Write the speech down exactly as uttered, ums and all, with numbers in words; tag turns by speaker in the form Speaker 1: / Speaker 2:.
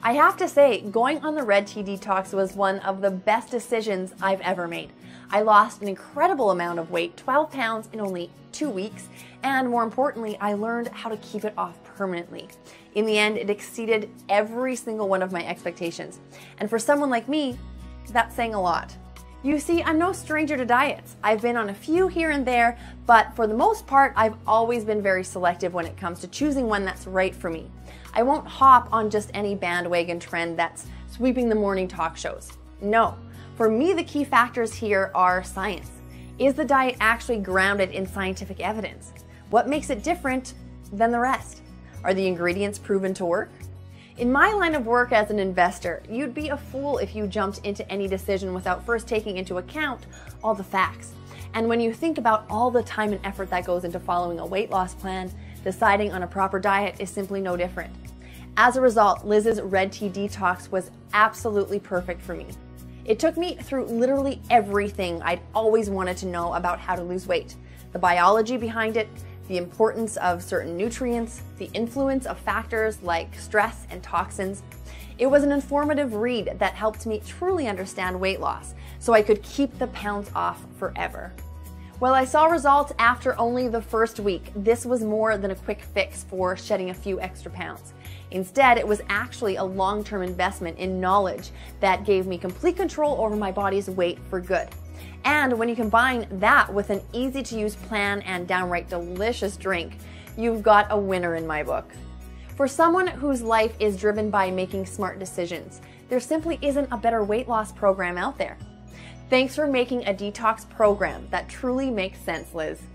Speaker 1: I have to say, going on the Red Tea Detox was one of the best decisions I've ever made. I lost an incredible amount of weight, twelve pounds in only two weeks, and more importantly, I learned how to keep it off permanently. In the end, it exceeded every single one of my expectations. And for someone like me, that's saying a lot. You see, I'm no stranger to diets. I've been on a few here and there, but for the most part, I've always been very selective when it comes to choosing one that's right for me. I won't hop on just any bandwagon trend that's sweeping the morning talk shows. No, for me, the key factors here are science. Is the diet actually grounded in scientific evidence? What makes it different than the rest? Are the ingredients proven to work? In my line of work as an investor, you'd be a fool if you jumped into any decision without first taking into account all the facts. And when you think about all the time and effort that goes into following a weight loss plan, deciding on a proper diet is simply no different. As a result, Liz's Red Tea Detox was absolutely perfect for me. It took me through literally everything I'd always wanted to know about how to lose weight. The biology behind it, the importance of certain nutrients, the influence of factors like stress and toxins. It was an informative read that helped me truly understand weight loss, so I could keep the pounds off forever. While I saw results after only the first week, this was more than a quick fix for shedding a few extra pounds. Instead, it was actually a long-term investment in knowledge that gave me complete control over my body's weight for good. And when you combine that with an easy-to-use plan and downright delicious drink, you've got a winner in my book. For someone whose life is driven by making smart decisions, there simply isn't a better weight loss program out there. Thanks for making a detox program that truly makes sense, Liz.